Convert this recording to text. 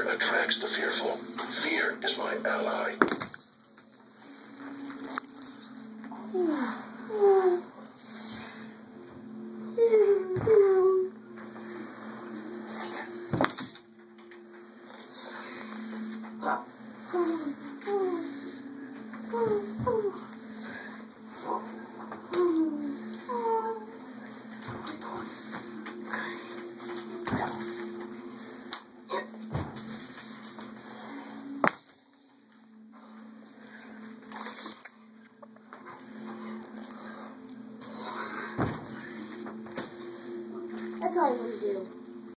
Fear attracts the fearful. Fear is my ally. That's all I want.